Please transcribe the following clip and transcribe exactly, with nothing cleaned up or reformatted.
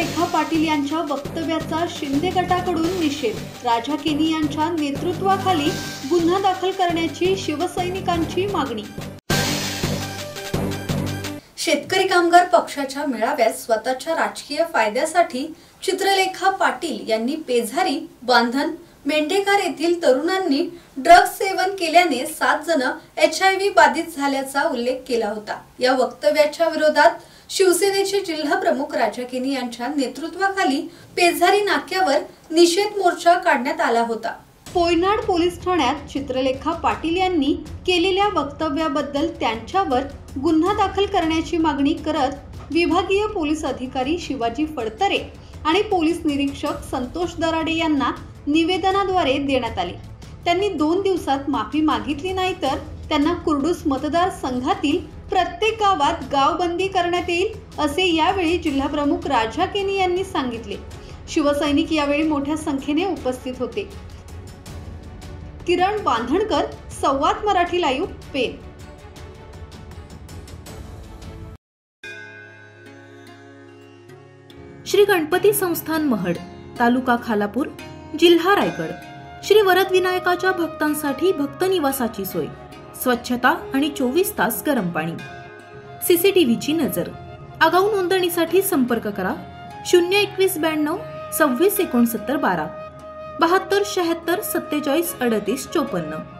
चित्रलेखा पाटील यांच्या वक्तव्याचा शिंदे गटाकडून निषेध। राजा केनी यांच्या नेतृत्वाखाली गुन्हा दाखल करण्याची शिवसैनिकांची मागणी। शेतकरी कामगार पक्षाच्या मेळाव्यात स्वतःच्या राजकीय फायद्यासाठी चित्रलेखा पाटील यांनी पेझारी, बांधण, मेंढेकार येथील तरुणांनी ड्रग्ज सेवन केल्याने सात जण एच आय व्ही बाधित झाल्याचा उल्लेख केला होता। या वक्तव्याच्या विरोधात शिवसेनेचे जिल्हा प्रमुख राजा केनी यांच्या नेतृत्वाखाली पेझारी नाक्यावर निषेध मोर्चा काढण्यात आला होता। पोयनाड पोलीस ठाण्यात चित्रलेखा पाटील यांनी केलेल्या वक्तव्याबद्दल त्यांच्यावर गुन्हा दाखल करण्याची मागणी करत विभागीय पोलीस अधिकारी शिवाजी फडतरे आणि पोलीस निरीक्षक संतोष दराडे यांना निवेदनाद्वारे देण्यात आले। त्यांनी दोन दिवसात माफी मागितली नाही तर त्यांना कुर्डूस मतदार संघातील प्रत्येक गावात गावबंदी करण्यात येईल, असे यावेळी जिल्हा प्रमुख राजा केनी यांनी सांगितले। शिवसैनिक यावेळी मोठ्या संख्येने उपस्थित होते। किरण बांधणकर, संवाद मराठी लाईव्ह, पेन। श्री गणपती संस्थान महड, तालुका खालापूर, जिल्हा रायगड। श्री वरद विनायकाच्या भक्तांसाठी भक्त निवासाची सोय, स्वच्छता आणि चोवीस तास गरम पाणी, सीसीटीव्हीची नजर। आगाऊ नोंदणीसाठी संपर्क करा शून्य एकवीस ब्याण्णव सव्वीस एकोणसत्तर बारा बहात्तर शहात्तर सत्तेचाळीस अडतीस चोपन्न।